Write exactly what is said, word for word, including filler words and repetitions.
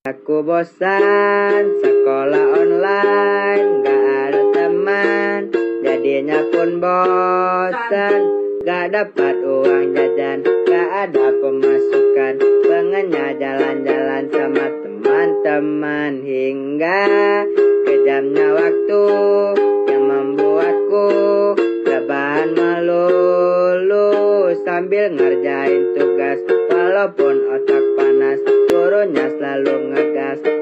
Aku bosan sekolah online, gak ada teman, jadinya pun bosan. Gak dapat uang jajan, gak ada pemasukan, pengennya jalan-jalan sama teman-teman. Hingga kejamnya waktu yang membuatku rebahan melulu sambil ngerjain tugas. Walaupun otak panas, gurunya selalu ngegas.